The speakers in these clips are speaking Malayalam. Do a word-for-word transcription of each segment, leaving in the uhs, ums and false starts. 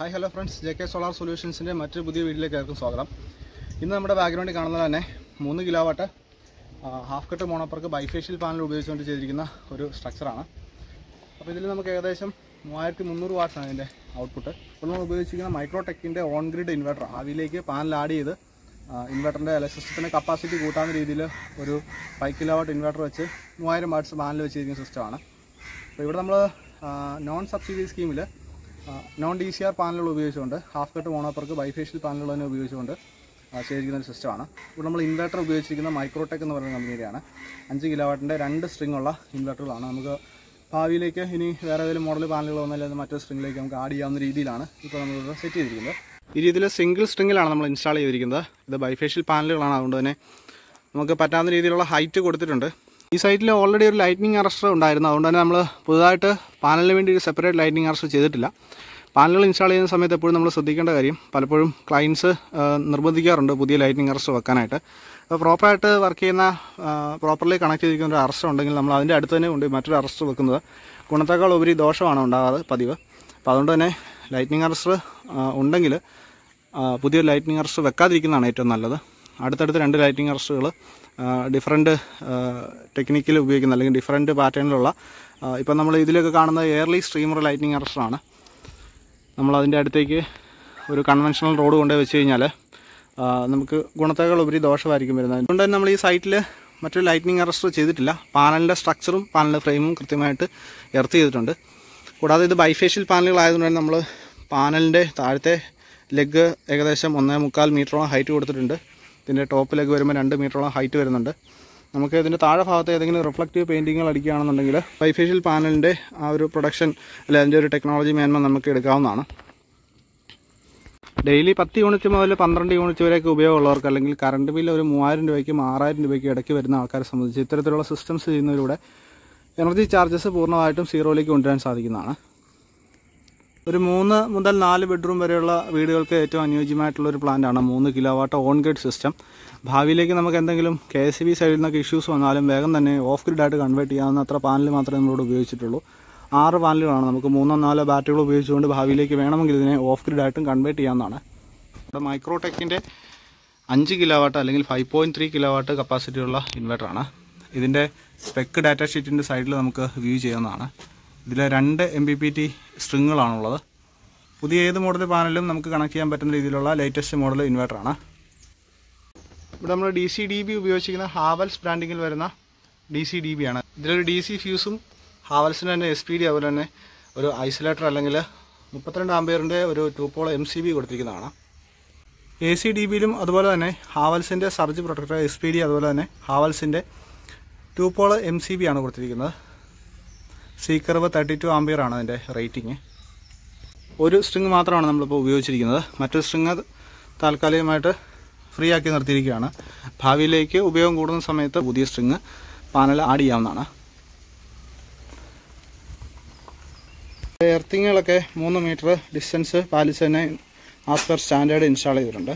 Hi, hello friends. J K Solar Solutions in മറ്റൊരു പുതിയ വീഡിയോയിലേക്ക് എല്ലാവർക്കും സ്വാഗതം. ഇന്ന് നമ്മുടെ ബാക്ക്ഗ്രൗണ്ടിൽ കാണുന്നത് തന്നെ മൂന്ന് kilowatt half cut mono PERC bifacial panel ഉപയോഗിച്ചുകൊണ്ട് ചെയ്തിരിക്കുന്ന ഒരു സ്ട്രക്ചറാണ്. അപ്പോൾ ഇതിൽ നമുക്ക് ഏകദേശം മൂവായിരത്തി മുന്നൂറ് വാട്ട്സ് ആണ് ഇതിൻ്റെ ഔട്ട്പുട്ട്. ഇപ്പോൾ നമ്മൾ ഉപയോഗിച്ചിരിക്കുന്ന മൈക്രോടെക്കിൻ്റെ ഓൺ ഗ്രിഡ് ഇൻവെർട്ടർ അതിലേക്ക് പാനൽ ആഡ് ചെയ്ത് ഇൻവെർട്ടറിൻ്റെ അല്ല സിസ്റ്റത്തിൻ്റെ കപ്പാസിറ്റി കൂട്ടാവുന്ന രീതിയിൽ ഒരു ഫൈവ് കിലോവാട്ട് ഇൻവെർട്ടർ വെച്ച് മൂവായിരം വാട്ട്സ് പാനൽ വെച്ചിരിക്കുന്ന സിസ്റ്റമാണ്. അപ്പോൾ ഇവിടെ നമ്മൾ നോൺ സബ്സിഡി സ്കീമിൽ നോൺ ഡി സി ആർ പാനലുകൾ ഉപയോഗിച്ചുകൊണ്ട് ഹാഫ് കട്ട് മോണോപ്പർക്ക് ബൈഫേഷ്യൽ പാനലുകൾ തന്നെ ഉപയോഗിച്ചുകൊണ്ട് ചെയ്തിരിക്കുന്ന ഒരു സിസ്റ്റമാണ്. ഇവിടെ നമ്മൾ ഇൻവെർട്ടർ ഉപയോഗിച്ചിരിക്കുന്ന മൈക്രോടെക് എന്ന് പറയുന്ന കമ്പനിയുടെയാണ്. അഞ്ച് കിലോവാട്ടിൻ്റെ രണ്ട് സ്ട്രിങ് ഉള്ള ഇൻവെർട്ടറുകളാണ്. നമുക്ക് ഭാവിയിലേക്ക് ഇനി വേറെ ഏതെങ്കിലും മോഡൽ പാനലുകൾ വന്നാലും മറ്റൊരു സ്ട്രിങ്ങിലേക്ക് നമുക്ക് ആഡ് ചെയ്യാവുന്ന രീതിയിലാണ് ഇപ്പോൾ നമ്മളിവിടെ സെറ്റ് ചെയ്തിരിക്കുന്നത്. ഈ രീതിയിൽ സിംഗിൾ സ്ട്രിങ്ങിലാണ് നമ്മൾ ഇൻസ്റ്റാൾ ചെയ്തിരിക്കുന്നത്. ഇത് ബൈഫേഷ്യൽ പാനലുകളാണ്, അതുകൊണ്ട് തന്നെ നമുക്ക് പറ്റാവുന്ന രീതിയിലുള്ള ഹൈറ്റ് കൊടുത്തിട്ടുണ്ട്. ഈ സൈറ്റിൽ ഓൾറെഡി ഒരു ലൈറ്റ്നിങ് അറസ്റ്റർ ഉണ്ടായിരുന്നു, അതുകൊണ്ട് തന്നെ നമ്മൾ പുതുതായിട്ട് പാനലിന് വേണ്ടി ഒരു സെപ്പറേറ്റ് ലൈറ്റ്നിങ് അറസ്റ്റർ ചെയ്തിട്ടില്ല. പാനലുകൾ ഇൻസ്റ്റാൾ ചെയ്യുന്ന സമയത്ത് എപ്പോഴും നമ്മൾ ശ്രദ്ധിക്കേണ്ട കാര്യം, പലപ്പോഴും ക്ലയൻസ് നിർബന്ധിക്കാറുണ്ട് പുതിയ ലൈറ്റ്നിങ് അറസ്റ്റർ വെക്കാനായിട്ട്. അപ്പോൾ പ്രോപ്പറായിട്ട് വർക്ക് ചെയ്യുന്ന പ്രോപ്പർലി കണക്ട് ചെയ്തിരിക്കുന്ന ഒരു അറസ്റ്റർ ഉണ്ടെങ്കിൽ നമ്മൾ അതിൻ്റെ അടുത്ത് തന്നെ കൊണ്ട് മറ്റൊരു അറസ്റ്റർ വെക്കുന്നത് ഗുണത്തേക്കാൾ ഉപരി ദോഷമാണ് ഉണ്ടാകാറ് പതിവ്. അപ്പോൾ അതുകൊണ്ട് തന്നെ ലൈറ്റ്നിങ് അറസ്റ്റർ ഉണ്ടെങ്കിൽ പുതിയ ലൈറ്റ്നിങ് അറസ്റ്റർ വെക്കാതിരിക്കുന്നതാണ് ഏറ്റവും നല്ലത്. അടുത്തടുത്ത് രണ്ട് ലൈറ്റിംഗ് അറസ്റ്ററുകൾ ഡിഫറൻറ്റ് ടെക്നിക്കിൽ ഉപയോഗിക്കുന്ന അല്ലെങ്കിൽ ഡിഫറൻറ്റ് പാറ്റേണിലുള്ള ഇപ്പം നമ്മൾ ഇതിലൊക്കെ കാണുന്ന എയർലി സ്ട്രീമർ ലൈറ്റിംഗ് അറസ്റ്ററാണ്. നമ്മളതിൻ്റെ അടുത്തേക്ക് ഒരു കൺവെൻഷണൽ റോഡ് കൊണ്ടുപോയി വെച്ച് കഴിഞ്ഞാൽ നമുക്ക് ഗുണത്തേക്കാൾ ഉപരി ദോഷമായിരിക്കും വരുന്നത്. അതുകൊണ്ട് തന്നെ നമ്മൾ ഈ സൈറ്റിൽ മറ്റൊരു ലൈറ്റിംഗ് അറസ്റ്റർ ചെയ്തിട്ടില്ല. പാനലിൻ്റെ സ്ട്രക്ചറും പാനലിൻ്റെ ഫ്രെയിമും കൃത്യമായിട്ട് എർത്ത് ചെയ്തിട്ടുണ്ട്. കൂടാതെ ഇത് ബൈഫേഷ്യൽ പാനലുകളായതുകൊണ്ട് തന്നെ നമ്മൾ പാനലിൻ്റെ താഴത്തെ ലെഗ് ഏകദേശം ഒന്നേ മുക്കാൽ മീറ്ററോളം ഹൈറ്റ് കൊടുത്തിട്ടുണ്ട്. ഇതിൻ്റെ ടോപ്പ് ലെഗ് വരുമ്പോൾ രണ്ട് മീറ്ററോളം ഹൈറ്റ് വരുന്നുണ്ട്. നമുക്ക് ഇതിൻ്റെ താഴെ ഭാഗത്ത് ഏതെങ്കിലും റിഫ്ലക്റ്റീവ് പെയിൻറ്റിങ്ങുകൾ അടിക്കുകയാണെന്നുണ്ടെങ്കിൽ ബൈഫേഷ്യൽ പാനലിൻ്റെ ആ ഒരു പ്രൊഡക്ഷൻ അല്ലെ അതിൻ്റെ ഒരു ടെക്നോളജി മേന്മ നമുക്ക് എടുക്കാവുന്നതാണ്. ഡെയിലി പത്ത് യൂണിറ്റ് മുതൽ പന്ത്രണ്ട് യൂണിറ്റ് വരെയൊക്കെ ഉപയോഗമുള്ളവർക്ക് അല്ലെങ്കിൽ കറണ്ട് ബില്ല് ഒരു മൂവായിരം രൂപയ്ക്കും ആറായിരം രൂപയ്ക്കും ഇടയ്ക്ക് വരുന്ന ആൾക്കാരെ സംബന്ധിച്ച് ഇത്തരത്തിലുള്ള സിസ്റ്റംസ് ചെയ്യുന്നതിലൂടെ എനർജി ചാർജസ് പൂർണ്ണമായിട്ടും സീറോയിലേക്ക് കൊണ്ടുവരാൻ സാധിക്കുന്നതാണ്. ഒരു മൂന്ന് മുതൽ നാല് ബെഡ്റൂം വരെയുള്ള വീടുകൾക്ക് ഏറ്റവും അനുയോജ്യമായിട്ടുള്ളൊരു പ്ലാന്റാണ് മൂന്ന് kilowatt on grid system. ഭാവിയിലേക്ക് നമുക്ക് എന്തെങ്കിലും കെ എസ് ബി സൈഡിൽ നിന്നൊക്കെ ഇഷ്യൂസ് വന്നാലും വേഗം തന്നെ ഓഫ് ഗ്രിഡായിട്ട് കൺവേർട്ട് ചെയ്യാവുന്ന അത്ര പാനൽ മാത്രമേ നമ്മളിവിടെ ഉപയോഗിച്ചിട്ടുള്ളൂ. ആറ് പാനലുകളാണ്. നമുക്ക് മൂന്നോ നാലോ ബാറ്ററികൾ ഉപയോഗിച്ചുകൊണ്ട് ഭാവിയിലേക്ക് വേണമെങ്കിൽ ഇതിനെ ഓഫ് ഗ്രിഡായിട്ടും കൺവേർട്ട് ചെയ്യാവുന്നതാണ്. ഇവിടെ മൈക്രോടെക്കിൻ്റെ അഞ്ച് കിലോ വാട്ട് അല്ലെങ്കിൽ five point three kilowatt കപ്പാസിറ്റിയുള്ള ഇൻവെർട്ടറാണ്. ഇതിൻ്റെ സ്പെക്ക് ഡാറ്റ ഷീറ്റിൻ്റെ സൈഡിൽ നമുക്ക് വ്യൂ ചെയ്യാവുന്നതാണ്. ഇതിൽ രണ്ട് എം ബി പി ടി സ്ട്രിങ്ങുകളാണുള്ളത്. പുതിയ ഏത് മോഡൽ പാനലും നമുക്ക് കണക്ട് ചെയ്യാൻ പറ്റുന്ന രീതിയിലുള്ള ലേറ്റസ്റ്റ് മോഡൽ ഇൻവെർട്ടറാണ്. ഇവിടെ നമ്മൾ ഡി സി ഡി ബി ഉപയോഗിച്ചിരിക്കുന്ന ഹാവൽസ് ബ്രാൻഡിങ്ങിൽ വരുന്ന ഡി സി ഡി ബി ആണ്. ഇതിലൊരു ഡി സി ഫ്യൂസും ഹാവൽസിൻ്റെ തന്നെ എസ് പി ഡി അതുപോലെ തന്നെ ഒരു ഐസൊലേറ്റർ അല്ലെങ്കിൽ മുപ്പത്തിരണ്ട് ആംപിയറിൻ്റെ ഒരു two pole M C B കൊടുത്തിരിക്കുന്നതാണ്. എ സി ഡി ബിയിലും അതുപോലെ തന്നെ ഹാവൽസിൻ്റെ surge protector S P D അതുപോലെ തന്നെ ഹാവൽസിൻ്റെ two pole M C B ആണ് കൊടുത്തിരിക്കുന്നത്. C curve thirty two ampere ആണ് അതിൻ്റെ റേറ്റിംഗ്. ഒരു സ്ട്രിങ് മാത്രമാണ് നമ്മളിപ്പോൾ ഉപയോഗിച്ചിരിക്കുന്നത്. മറ്റൊരു സ്ട്രിങ് താൽക്കാലികമായിട്ട് ഫ്രീ ആക്കി നിർത്തിയിരിക്കുകയാണ്. ഭാവിയിലേക്ക് ഉപയോഗം കൂടുന്ന സമയത്ത് പുതിയ സ്ട്രിങ് പാനൽ ആഡ് ചെയ്യാവുന്നതാണ്. എർത്തിങ്ങുകളൊക്കെ മൂന്ന് മീറ്റർ ഡിസ്റ്റൻസ് പാലിച്ച് തന്നെ ആസ് പെർ സ്റ്റാൻഡേർഡ് ഇൻസ്റ്റാൾ ചെയ്തിട്ടുണ്ട്.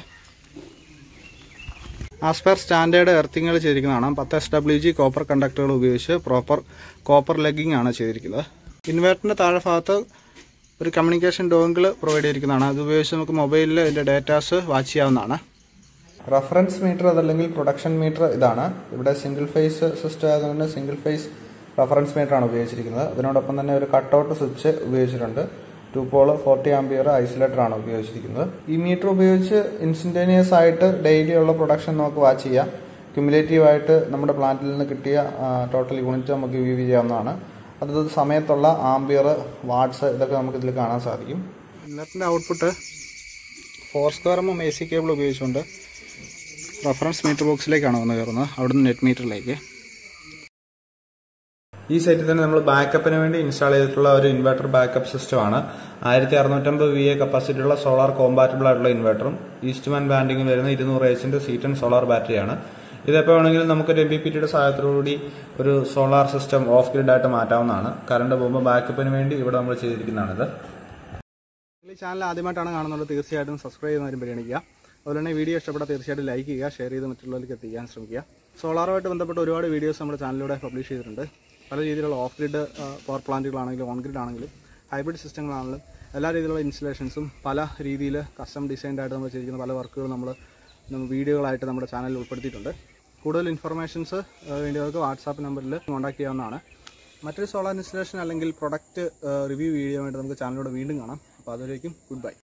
ആസ് പെർ സ്റ്റാൻഡേർഡ് എർത്തിങ്ങുകൾ ചെയ്തിരിക്കുന്നതാണ്. പത്ത് എസ് ഡബ്ല്യു ജി കോപ്പർ കണ്ടക്ടറുകൾ ഉപയോഗിച്ച് പ്രോപ്പർ കോപ്പർ ലെഗിങ് ആണ് ചെയ്തിരിക്കുന്നത്. ഇൻവെർട്ടറിൻ്റെ താഴെ ഭാഗത്ത് ഒരു കമ്മ്യൂണിക്കേഷൻ ഡോങ്കിൾ പ്രൊവൈഡ് ചെയ്തിരിക്കുന്നതാണ്. അത് ഉപയോഗിച്ച് നമുക്ക് മൊബൈലിൽ ഇതിൻ്റെ ഡേറ്റാസ് വാച്ച് ചെയ്യാവുന്നതാണ്. റഫറൻസ് മീറ്റർ അതല്ലെങ്കിൽ പ്രൊഡക്ഷൻ മീറ്റർ ഇതാണ്. ഇവിടെ സിംഗിൾ ഫേസ് സിസ്റ്റം ആയതുകൊണ്ട് സിംഗിൾ ഫേസ് റഫറൻസ് മീറ്ററാണ് ഉപയോഗിച്ചിരിക്കുന്നത്. അതിനോടൊപ്പം തന്നെ ഒരു കട്ടൗട്ട് സ്വിച്ച് ഉപയോഗിച്ചിട്ടുണ്ട്. Two pole forty ampere isolator ആണ് ഉപയോഗിച്ചിരിക്കുന്നത്. ഈ മീറ്റർ ഉപയോഗിച്ച് ഇൻസ്റ്റന്റേനിയസ് ആയിട്ട് ഡെയിലി ഉള്ള പ്രൊഡക്ഷൻ നമുക്ക് വാച്ച് ചെയ്യാം. ക്യുമുലേറ്റീവ് ആയിട്ട് നമ്മുടെ പ്ലാന്റിൽ നിന്ന് കിട്ടിയ ടോട്ടൽ യൂണിറ്റ് നമുക്ക് വ്യൂ ചെയ്യാവുന്നതാണ്. അതത് സമയത്തുള്ള ആംപിയർ വാട്ട്സ് ഇതൊക്കെ നമുക്ക് ഇതിൽ കാണാൻ സാധിക്കും. ഇന്നത്തെ output four square M M A C cable ഉപയോഗിച്ചുകൊണ്ട് റഫറൻസ് മീറ്റർ ബോക്സിലേക്കാണ് വന്ന് കയറുന്നത്, അവിടുന്ന് നെറ്റ് മീറ്ററിലേക്ക്. ഈ സൈറ്റിൽ തന്നെ നമ്മൾ ബാക്കപ്പിന് വേണ്ടി ഇൻസ്റ്റാൾ ചെയ്തിട്ടുള്ള ഒരു ഇൻവെർട്ടർ ബാക്കപ്പ് സിസ്റ്റമാണ്. ആയിരത്തി അറുന്നൂറ്റമ്പത് വി എ കപ്പാസിറ്റിയുള്ള സോളാർ കോമ്പാറ്റബിൾ ആയിട്ടുള്ള ഇൻവെർട്ടറും ഈസ്റ്റ്മാൻ ബാൻഡിംഗ് വരുന്ന ഇരുന്നൂറ് എച്ചിന്റെ സീറ്റൻ സോളാർ ബാറ്ററിയാണ്. ഇതെപ്പോൾ വേണമെങ്കിലും നമുക്കൊരു എം ബി പി ടിയുടെ സഹായത്തോടുകൂടി ഒരു സോളാർ സിസ്റ്റം ഓഫ് ഗ്രിഡായിട്ട് മാറ്റാവുന്നതാണ്. കറണ്ട് പോകുമ്പോൾ ബാക്കപ്പിന് വേണ്ടി ഇവിടെ നമ്മൾ ചെയ്തിരിക്കുന്നതാണിത്. ഈ ചാനൽ ആദ്യമായിട്ടാണ് കാണുന്നത്, തീർച്ചയായിട്ടും സബ്സ്ക്രൈബ് ചെയ്യുന്നവരും പരിഗണിക്കുക. അതുപോലെ തന്നെ വീഡിയോ ഇഷ്ടപ്പെട്ടാൽ തീർച്ചയായിട്ടും ലൈക്ക് ചെയ്യുക, ഷെയർ ചെയ്ത് മറ്റുള്ളവർക്ക് എത്തിക്കാൻ ശ്രമിക്കുക. സോളാറുമായിട്ട് ബന്ധപ്പെട്ട ഒരുപാട് വീഡിയോസ് നമ്മുടെ ചാനലിലൂടെ പബ്ലിഷ് ചെയ്തിട്ടുണ്ട്. പല രീതിയിലുള്ള ഓഫ് ഗ്രിഡ് പവർ പ്ലാന്റുകളാണെങ്കിലും ഓൺ ഗ്രിഡ് ആണെങ്കിലും ഹൈബ്രിഡ് സിസ്റ്റങ്ങളാണെങ്കിലും എല്ലാ രീതിയിലുള്ള ഇൻസ്റ്റലേഷൻസും പല രീതിയിൽ കസ്റ്റം ഡിസൈൻഡ് ആയിട്ട് നമ്മൾ ചെയ്തിരിക്കുന്ന പല വർക്കുകൾ നമ്മൾ വീഡിയോകളായിട്ട് നമ്മുടെ ചാനലിൽ ഉൾപ്പെടുത്തിയിട്ടുണ്ട്. കൂടുതൽ ഇൻഫർമേഷൻസ് വേണ്ടിയവർക്ക് വാട്സാപ്പ് നമ്പറിൽ കോൺടാക്ട് ചെയ്യാവുന്നതാണ്. മറ്റൊരു സോളാർ ഇൻസ്റ്റലേഷൻ അല്ലെങ്കിൽ പ്രൊഡക്റ്റ് റിവ്യൂ വീഡിയോ ആയിട്ട് നമുക്ക് ചാനലിലൂടെ വീണ്ടും കാണാം. അപ്പോൾ അതിലേക്കും ഗുഡ് ബൈ.